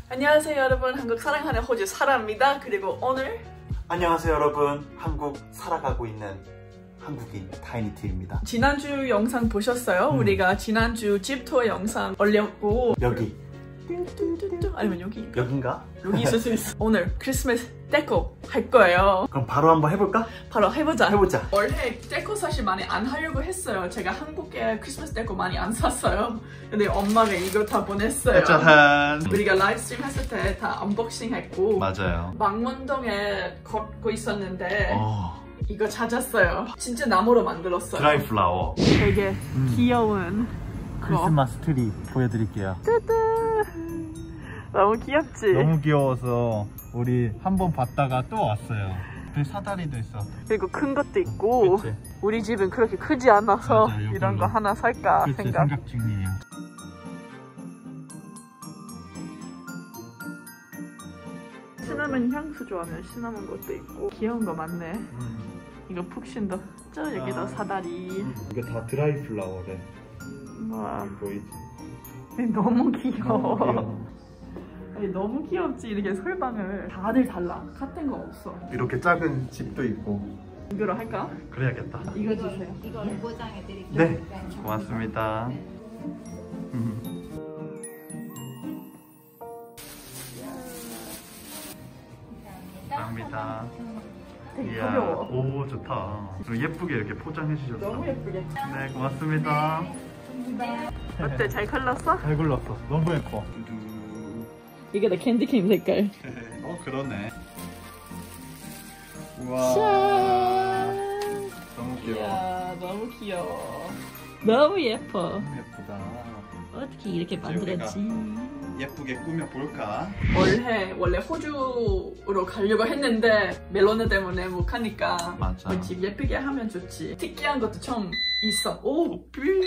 안녕하세요 여러분, 한국 사랑하는 호주 사라입니다. 그리고 오늘 안녕하세요 여러분, 한국 살아가고 있는 한국인 타이니티입니다. 지난주 영상 보셨어요? 우리가 지난주 집 투어 영상 올렸고 여기 아니면 여기 여긴가? 여기 있을 수 있어. 오늘 크리스마스 데코 할 거예요. 그럼 바로 한번 해볼까? 바로 해보자. 원래 데코 사실 많이 안 하려고 했어요. 제가 한국에 크리스마스 데코 많이 안 샀어요. 근데 엄마가 이거 다 보냈어요. 짜잔. 우리가 라이브스트림 했을 때 다 언박싱 했고 맞아요. 망원동에 걷고 있었는데 이거 찾았어요. 진짜 나무로 만들었어요. 드라이 플라워. 되게 귀여운 크리스마스 트리 보여드릴게요. 너무 귀엽지? 너무 귀여워서 우리 한번 봤다가 또 왔어요. 사다리도 있어. 그리고 큰 것도 있고. 그치? 우리 집은 그렇게 크지 않아서 맞아, 이런 거 하나 살까 생각 중이에요. 시나몬 향수 좋아하면 시나몬 것도 있고 귀여운 거 많네. 이거 푹신도 저 여기다 사다리. 이거 다 드라이 플라워래. 와, 보이지? 너무 귀여워. 아니, 너무 귀엽지? 이렇게 솔방을 다들 달라. 같은 거 없어. 이렇게 작은 집도 있고. 이거로 할까? 그래야겠다. 이거 주세요. 이걸 포장해 드릴게요. 네, 고맙습니다. 감사합니다. 되게 가벼워. 오, 좋다. 예쁘게 이렇게 포장해 주셨어. 너무 예쁘게. 네, 고맙습니다. 어때? 잘 골랐어? 잘 골랐어. 너무 예뻐. 이게 내 캔디케임 색깔. 그러네. 우와. 짠! 너무 귀여워. 이야, 너무 귀여워. 너무 예뻐. 예쁘다. 어떻게 이렇게 만들었지? 예쁘게 꾸며 볼까? 원래 호주로 가려고 했는데 멜로나 때문에 못 가니까 맞아. 우리 집 예쁘게 하면 좋지. 특이한 것도 좀 있어. 오!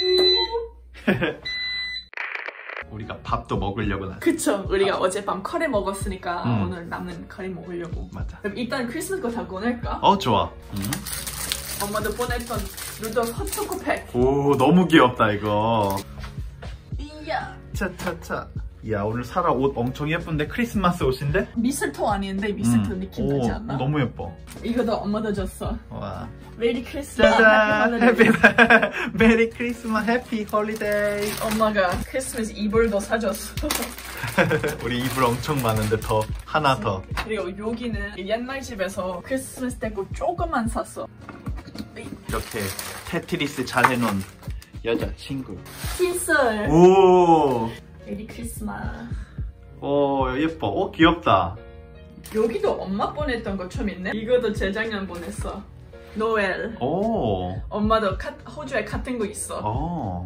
우리가 밥도 먹으려고 나왔어. 그쵸. 우리가 어젯밤 커리 먹었으니까 오늘 남는 커리 먹으려고. 맞아. 그럼 일단 크리스마스 거 다 꺼낼까? 좋아. 엄마도 보냈던 루돌프 핫초코팩. 오, 너무 귀엽다 이거. 이야. 차차차. 야, 오늘 사라 옷 엄청 예쁜데? 크리스마스 옷인데? 미스터 아닌데 미스터 느낌 나지 않나? 너무 예뻐. 이거도 엄마도 줬어. 와. 메리 크리스마스. 짜잔! 해피 메리 크리스마스 해피 홀리데이. 엄마가 크리스마스 이불도 사줬어. 우리 이불 엄청 많은데 하나 더. 그리고 여기는 옛날 집에서 크리스마스 데코 조금만 샀어. 이렇게 테트리스 잘 해놓은 여자친구. 칫솔. 오. 메리 크리스마스. 오, 예뻐. 귀엽다. 여기도 엄마 보냈던 거 좀 있네. 이것도 재작년 보냈어. 노엘. 오. 엄마도 호주에 같은 거 있어.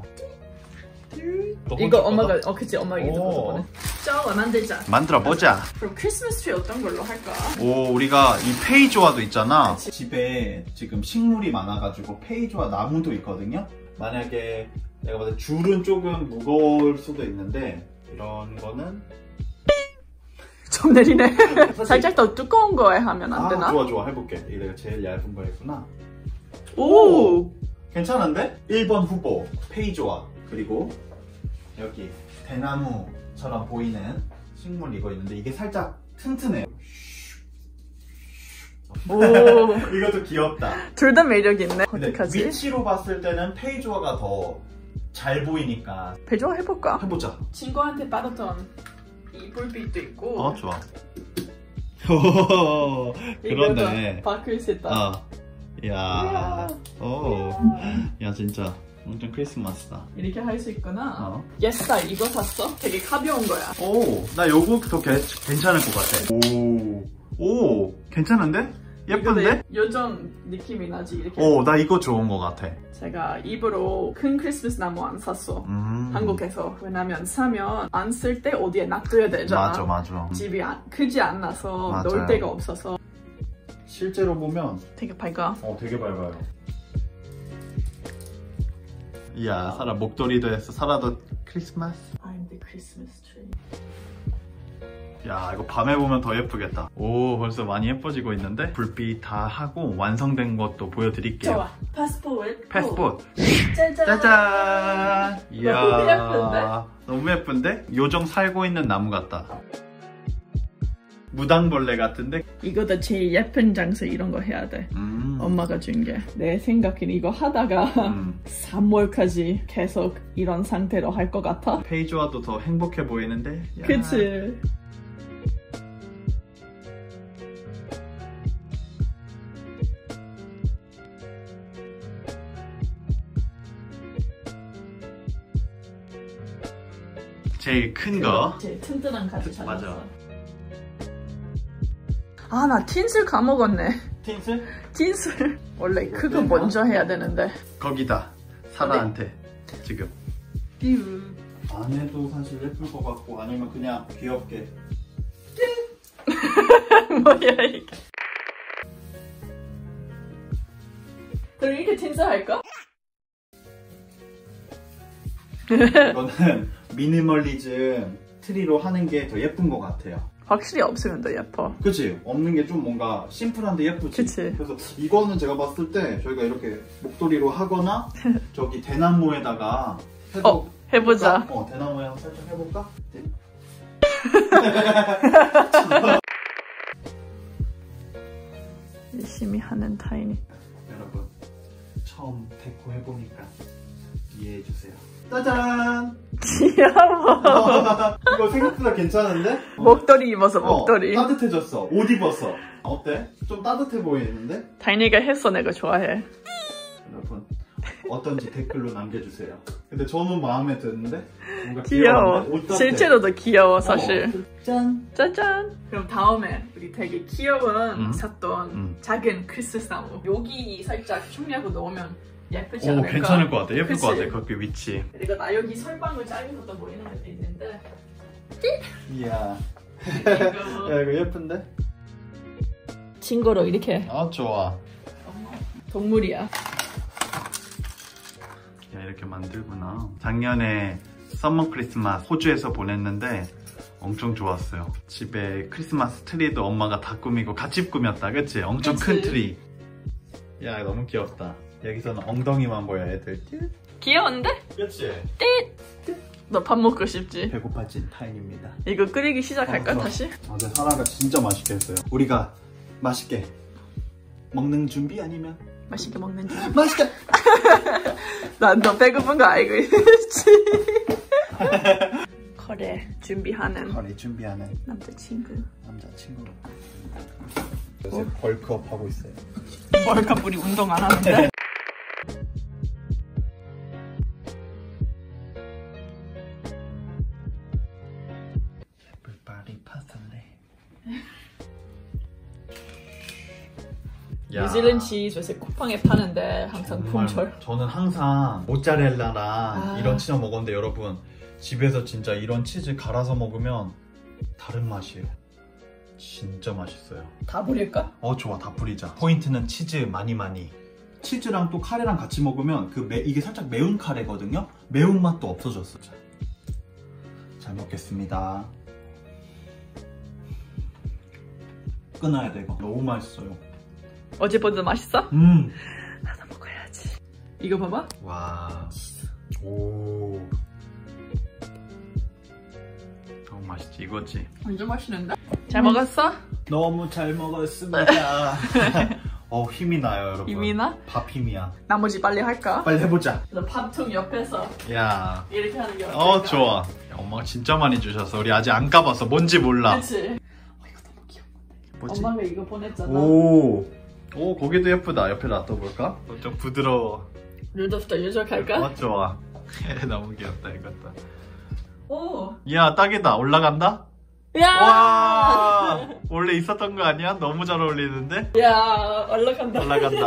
이거 엄마가 그치, 엄마가 이거 보내. 저 만들자. 만들어 보자. 그럼 크리스마스 트리 어떤 걸로 할까? 오, 우리가 이 페이조아도 있잖아. 그치. 집에 지금 식물이 많아가지고 페이조아 나무도 있거든요. 만약에 내가 봤을 때 줄은 조금 무거울 수도 있는데 이런 거는 좀 내리네. 살짝 더 두꺼운 거에 하면 안 되나? 좋아 해볼게. 이게 내가 제일 얇은 거였구나. 오! 괜찮은데? 1번 후보 페이조아. 그리고 여기 대나무처럼 보이는 식물 이거 있는데 이게 살짝 튼튼해요. 오. 이것도 귀엽다. 둘 다 매력 있네. 근데 어떡하지? 위치로 봤을 때는 페이조아가 더 잘 보이니까 배조 해볼까? 해보자. 친구한테 받았던 이 불빛도 있고. 좋아. 이것도 그러네. 바꿀 수 있다. 야. 야, 진짜 완전 크리스마스다. 이렇게 할 수 있구나. 예스타일 이거 샀어? 되게 가벼운 거야. 나 요거 더 괜찮을 것 같아. 오, 괜찮은데? 예쁜데? 요즘 느낌이 나지 이렇게. 나 이거 좋은 것 같아. 제가 입으로 큰 크리스마스 나무 안 샀어. 한국에서. 왜냐면 사면 안 쓸 때 어디에 놔둬야 되잖아. 맞아. 집이 크지 않아서 맞아요. 놓을 데가 없어서. 실제로 보면 되게 밝아. 되게 밝아요. 이야, 사라 목도리도 했어. 사라도 크리스마스. I'm the Christmas tree. 야, 이거 밤에 보면 더 예쁘겠다. 오, 벌써 많이 예뻐지고 있는데 불빛 다 하고 완성된 것도 보여드릴게요. 좋아. 패스포트. 패스포트. 짜잔. 짜잔. 이야, 너무 예쁜데? 너무 예쁜데? 요정 살고 있는 나무 같다. 무당벌레 같은데? 이거도 제일 예쁜 장소 이런 거 해야 돼. 엄마가 준 게. 내 생각엔 이거 하다가 3월까지 계속 이런 상태로 할 것 같아. 페이조아도 더 행복해 보이는데? 야. 그치? 제일 큰 거. 제일 튼튼한 가지 찾았어. 맞아. 아, 나 틴슬 까먹었네. 틴슬? 틴슬. 원래 그거 먼저 해야 되는데. 거기다. 사라한테. 지금. 띠우. 안에도 사실 예쁠 것 같고 아니면 그냥 귀엽게. 뭐야 이게. 그럼 이렇게 틴슬 할까? 이거는 미니멀리즘 트리로 하는 게 더 예쁜 것 같아요. 확실히 없으면 더 예뻐. 그치? 없는 게 좀 뭔가 심플한데 예쁘지? 그치. 그래서 이거는 제가 봤을 때 저희가 이렇게 목도리로 하거나 저기 대나무에다가 해도 해보자. 대나무에 살짝 해볼까? 열심히 하는 타이니. 여러분 처음 데코 해보니까 이해해주세요. 짜잔! 귀여워. 이거 생각보다 괜찮은데? 목도리 입어서 목도리. 따뜻해졌어. 옷 입었어. 어때? 좀 따뜻해 보이는데? 타이니가 했어. 내가 좋아해. 여러분 어떤지 댓글로 남겨주세요. 근데 저는 마음에 드는데? 뭔가 귀여워. 귀여운데? 옷 따뜻해. 실제로도 귀여워 사실. 짠! 짜잔. 그럼 다음에 우리 되게 귀여운 샀던 작은 크리스마스 나무. 여기 살짝 총리하고 넣으면 예쁘지 않을까? 괜찮을 것 같아. 예쁠 그치? 것 같아. 거기 위치. 그리고 나 여기 설방울 작은 것도 보이는 것도 있는데. 이야. 이거 야 이거 예쁜데? 친구로 이렇게. 아 좋아. 동물이야. 야 이렇게 만들구나. 작년에 서머 크리스마스 호주에서 보냈는데 엄청 좋았어요. 집에 크리스마스 트리도 엄마가 다 꾸미고 같이 꾸몄다. 그치? 엄청 그치? 큰 트리. 야 너무 귀엽다. 여기서는 엉덩이만 보여 애들. 귀여운데? 그치? 너 밥 먹고 싶지? 배고파진 타임입니다. 이거 끓이기 시작할까 다시? 근데 사라가 진짜 맛있게 했어요. 우리가 맛있게 먹는 준비 아니면? 맛있게 먹는 중. 맛있게! 난 너 배고픈 거 알고 있지? 거래 준비하는 거리 준비하는 남자친구. 남자친구. 요새 벌크업 하고 있어요. 월컵 우리 운동 안 하는데? Everybody 파슬레. 뉴질랜드 치즈 요새 쿠팡에 파는데 항상 품절. 저는 항상 모짜렐라랑 이런 치즈 먹었는데 여러분 집에서 진짜 이런 치즈 갈아서 먹으면 다른 맛이에요. 진짜 맛있어요. 다 버릴까? 좋아. 다 뿌리자. 포인트는 치즈 많이. 치즈랑 또 카레랑 같이 먹으면 이게 살짝 매운 카레거든요? 매운맛도 없어졌어. 잘 먹겠습니다. 끊어야 돼 이거. 너무 맛있어요. 어제보다 맛있어? 하나 먹어야지. 이거 봐봐. 와. 오. 너무 맛있지 이거지. 완전 맛있는데? 잘 먹었어? 너무 잘 먹었습니다. 힘이 나요 여러분. 힘이 나? 밥 힘이야. 나머지 빨리 할까? 빨리 해보자. 너 밥통 옆에서 야. 이렇게 하는 게 어떨까? 좋아. 야, 엄마가 진짜 많이 주셔서 우리 아직 안 까봤어. 뭔지 몰라. 그치? 이거 너무 귀여운 건데. 뭐지? 엄마가 이거 보냈잖아. 오, 거기도 예쁘다. 옆에 놔둬볼까? 좀 부드러워. 루돌프도 유적할까? 좋아. 너무 귀엽다 이것도. 오! 야, 딱이다. 올라간다? 야! 와! 원래 있었던 거 아니야? 너무 잘 어울리는데? 야, 올라간다. 올라간다.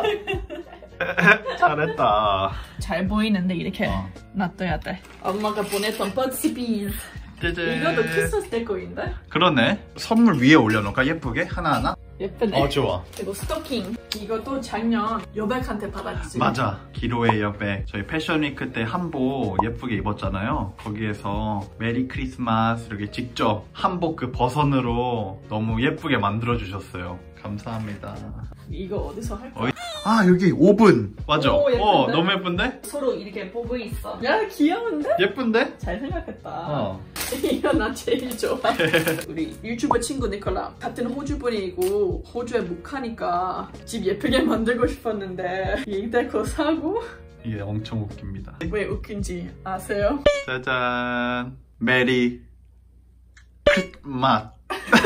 잘했다. 잘 보이는데 이렇게 놔둬야 돼. 엄마가 보냈던 버치비즈. 짜잔. 이것도 크리스마스 데코인데? 그러네. 선물 위에 올려놓을까? 예쁘게? 하나하나? 예쁘네. 좋아. 그리고 스토킹. 이것도 작년 여백한테 받았지. 맞아. 기로웨이 여백. 저희 패션위크 때 한복 예쁘게 입었잖아요. 거기에서 메리 크리스마스 이렇게 직접 한복 그 버선으로 너무 예쁘게 만들어주셨어요. 감사합니다. 이거 어디서 할 거야? 아 여기 오븐. 맞아. 오, 예쁜데? 너무 예쁜데? 서로 이렇게 보고 있어. 야 귀여운데? 예쁜데? 잘 생각했다. 이거 나 제일 좋아. 우리 유튜버 친구 니콜라 같은 호주 분이고 호주에 못 가니까 집 예쁘게 만들고 싶었는데 이 데코 사고. 이게 엄청 웃깁니다. 왜 웃긴지 아세요? 짜잔. 메리 크리스마스.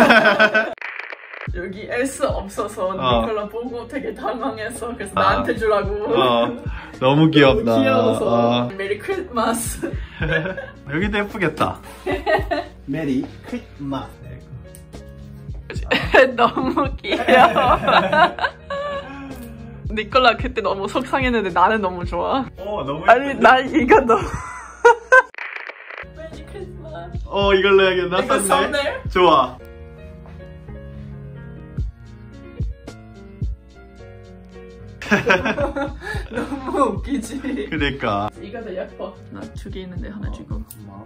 여기 S 없어서 니콜라 보고 되게 당황했어. 그래서 나한테 주라고. 너무 귀엽다. 너무 귀여워서. 메리 크리스마스. 여기도 예쁘겠다. 메리 크리스마스. 너무 귀여워. 니콜라 그때 너무 속상했는데 나는 너무 좋아. 너무 아니 나 이거 너무. 메리 크리스마스. 이걸로 해야겠다. 이거 썸네일? 좋아. 너무 웃기지. 그러니까. 이거 더 예뻐. 나 2개 있는데 하나 주고.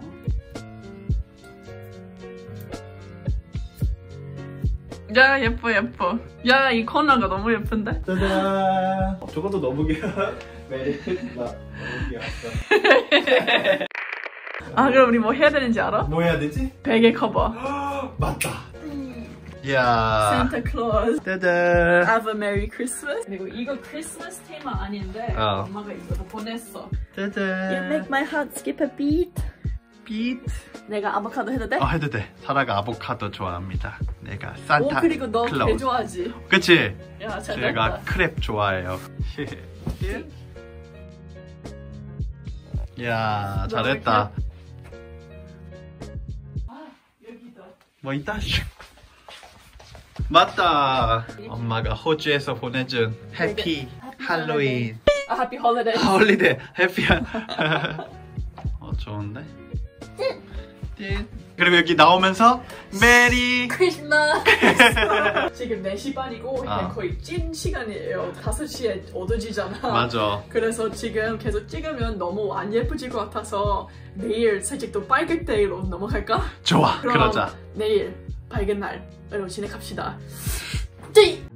야 예뻐 예뻐. 야 이 코너가 너무 예쁜데? 짜잔. 저것도 너무 귀여워. 메리 크리스마스. 너무 귀여웠어. 아 그럼 우리 뭐 해야 되는지 알아? 뭐 해야 되지? 베개 커버. 맞다. 이야. Santa Claus. 짜잔. Have a Merry Christmas. 그리고 이거 크리스마스 테마 아닌데 엄마가 이거 보냈어. 짜잔. You make my heart skip a beat. beat. 내가 아보카도 해도 돼? 해도 돼. 사라가 아보카도 좋아합니다. 내가 산타 그리고 너 개 클라우스. 좋아하지? 그치? 야 잘했다. 제가 크랩 좋아해요. 이야 잘했다. 여기도. 뭐 있다? 맞다. 엄마가 호주에서 보내준 해피 할로윈. Happy holidays. 홀리데이 해피한. 좋은데? 그리고 여기 나오면서 메리 크리스마스. 지금 4시 반이고 거의 찐 시간이에요. 5시에 어두지잖아. 맞아. 그래서 지금 계속 찍으면 너무 안 예쁘질 것 같아서 내일 살짝 또 빨간 데이로 넘어갈까? 좋아. 그럼 그러자. 내일 밝은 날로 진행합시다. 찌!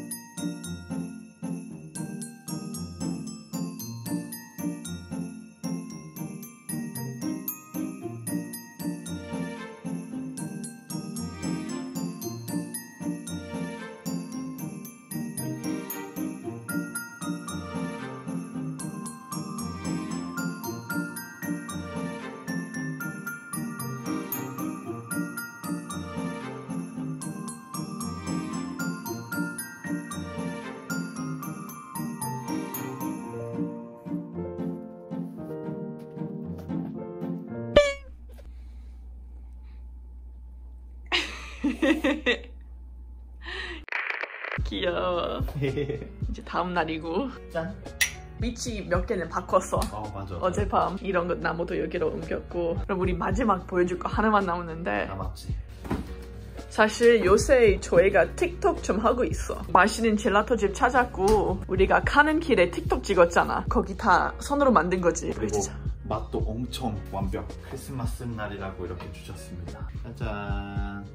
귀여워. 이제 다음 날이고. 짠. 위치 몇 개는 바꿨어. 맞아. 어젯밤 이런 거 나무도 여기로 옮겼고. 그럼 우리 마지막 보여줄 거 하나만 남았는데. 맞지. 사실 요새 저희가 틱톡 좀 하고 있어. 맛있는 젤라또 집 찾았고 우리가 가는 길에 틱톡 찍었잖아. 거기 다 손으로 만든 거지. 그리고 맛도 엄청 완벽. 크리스마스 날이라고 이렇게 주셨습니다. 짜잔.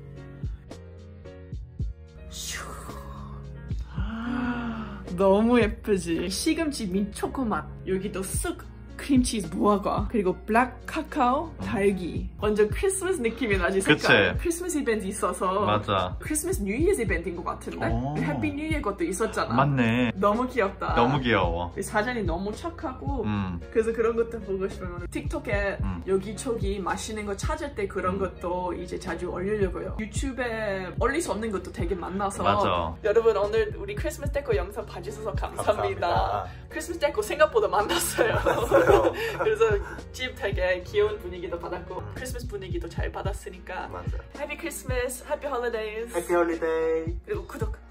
너무 예쁘지? 시금치 민초코 맛. 여기도 쓱 크림치즈 무화과 그리고 블랙 카카오 딸기. 완전 크리스마스 느낌이 나지 색깔. 그치? 크리스마스 이벤트 있어서. 맞아. 크리스마스 뉴 이어 이벤트인 것 같은데? 해피 뉴 이어 것도 있었잖아. 맞네. 너무 귀엽다. 너무 귀여워. 사장이 너무 착하고 그래서 그런 것도 보고 싶으면 틱톡에 여기저기 맛있는 거 찾을 때 그런 것도 이제 자주 올리려고요. 유튜브에 올릴 수 없는 것도 되게 많아서. 맞아. 여러분 오늘 우리 크리스마스 데코 영상 봐주셔서 감사합니다. 크리스마스 데코 생각보다 만났어요. 그래서 집 되게 귀여운 분위기도 받았고 크리스마스 분위기도 잘 받았으니까. 맞아. 해피 크리스마스, 해피 홀리데이즈. 해피 홀리데이. 그리고 구독.